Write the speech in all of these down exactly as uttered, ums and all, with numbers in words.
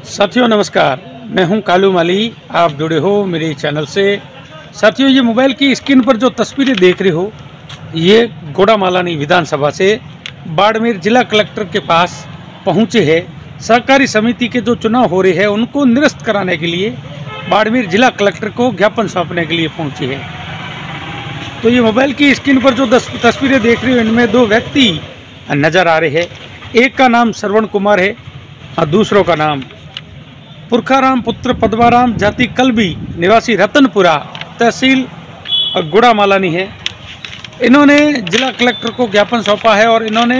साथियों नमस्कार, मैं हूं कालू माली। आप जुड़े हो मेरे चैनल से। साथियों, ये मोबाइल की स्क्रीन पर जो तस्वीरें देख रहे हो, ये गोड़ामालानी विधानसभा से बाड़मेर जिला कलेक्टर के पास पहुंचे हैं। सहकारी समिति के जो चुनाव हो रहे हैं उनको निरस्त कराने के लिए बाड़मेर जिला कलेक्टर को ज्ञापन सौंपने के लिए पहुंचे हैं। तो ये मोबाइल की स्क्रीन पर जो तस्वीरें देख रहे हो, इनमें दो व्यक्ति नज़र आ रहे हैं। एक का नाम श्रवण कुमार है और दूसरों का नाम पुरखाराम पुत्र पद्माराम जाति कलबी निवासी रतनपुरा तहसील गुड़ामालानी है। इन्होंने जिला कलेक्टर को ज्ञापन सौंपा है और इन्होंने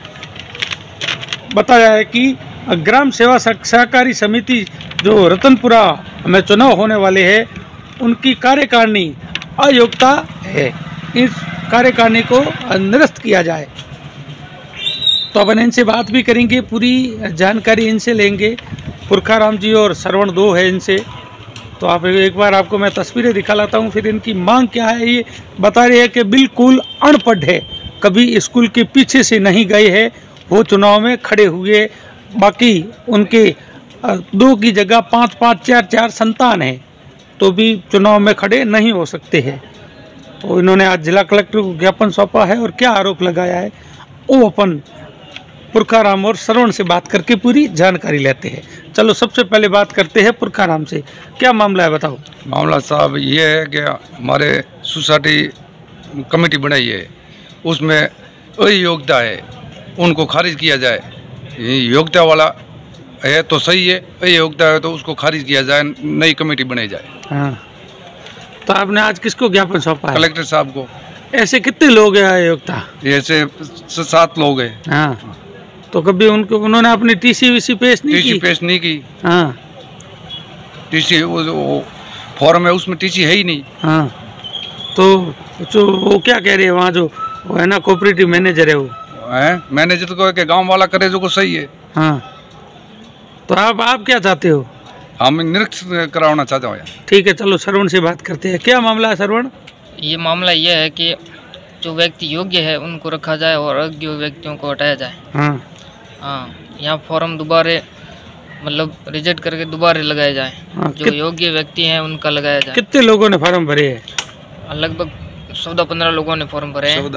बताया है कि ग्राम सेवा सहकारी समिति जो रतनपुरा में चुनाव होने वाले हैं उनकी कार्यकारिणी अयोग्यता है, इस कार्यकारिणी को निरस्त किया जाए। तो अपन इनसे बात भी करेंगे, पूरी जानकारी इनसे लेंगे। पुरखाराम जी और श्रवण दो है इनसे। तो आप एक बार आपको मैं तस्वीरें दिखा लाता हूँ, फिर इनकी मांग क्या है। ये बता रहे हैं कि बिल्कुल अनपढ़ है, कभी स्कूल के पीछे से नहीं गए हैं, वो चुनाव में खड़े हुए। बाकी उनके दो की जगह पाँच पाँच चार चार संतान है, तो भी चुनाव में खड़े नहीं हो सकते हैं। तो इन्होंने आज जिला कलेक्टर को ज्ञापन सौंपा है और क्या आरोप लगाया है वो अपन पुरखाराम और श्रवण से बात करके पूरी जानकारी लेते हैं। चलो सबसे पहले बात करते हैं पुरखाराम से। क्या मामला है, बताओ। मामला साहब ये है कि हमारे सोसाइटी कमेटी बनाई है, उसमें अयोग्यता है, उनको खारिज किया जाए। योग्यता वाला है तो सही है, अयोग्यता है तो उसको खारिज किया जाए, नई कमेटी बनाई जाए। हाँ, तो आपने आज किसको ज्ञापन सौंपा है? कलेक्टर साहब को। ऐसे कितने लोग हैं अयोग्यता? ऐसे सात लोग हैं। हाँ, तो कभी उनको उन्होंने अपनी टीसी वीसी पेश नहीं की? टीसी पेश नहीं की। हाँ, टीसी वो फॉर्म है उसमें टीसी है ही नहीं। हाँ, तो जो वो क्या कह रहे हैं वहाँ जो वो है ना कोऑपरेटिव मैनेजर है, वो है मैनेजर को के गांव वाला करे जो को सही है। हाँ, तो आप आप क्या चाहते हो? हम निरीक्षण कराना चाहते हो। ठीक है, चलो श्रवण से बात करते हैं। क्या मामला है श्रवण? ये मामला यह है कि जो व्यक्ति योग्य है उनको रखा जाए और अयोग्य व्यक्तियों को हटाया जाए। हाँ हाँ, यहाँ फॉर्म दोबारे मतलब रिजेक्ट करके दोबारे लगाया जाए। हाँ, जो कित... योग्य व्यक्ति हैं उनका लगाया जाए। कितने लोगों ने फॉर्म भरे हैं? लगभग चौदह पंद्रह लोगों ने फॉर्म भरे हैं।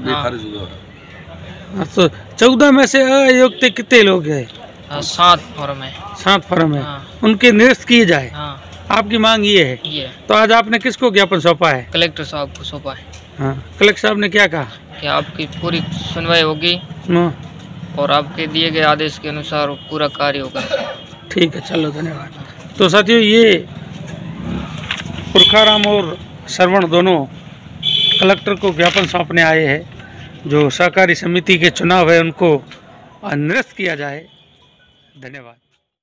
तो चौदह में से अयोग्य कितने लोग हैं? हाँ, सात फॉर्म है। सात फॉर्म है। हाँ। उनके निरस्त किए जाए। हाँ, आपकी मांग ये है। ये तो आज आपने किसको ज्ञापन सौंपा है? कलेक्टर साहब को सौंपा है। हाँ, कलेक्टर साहब ने क्या कहा? कि आपकी पूरी सुनवाई होगी और आपके दिए गए आदेश के अनुसार पूरा कार्य होगा। ठीक है, चलो धन्यवाद। तो साथियों, ये पुरखाराम और श्रवण दोनों कलेक्टर को ज्ञापन सौंपने आए हैं। जो सहकारी समिति के चुनाव है उनको निरस्त किया जाए। धन्यवाद।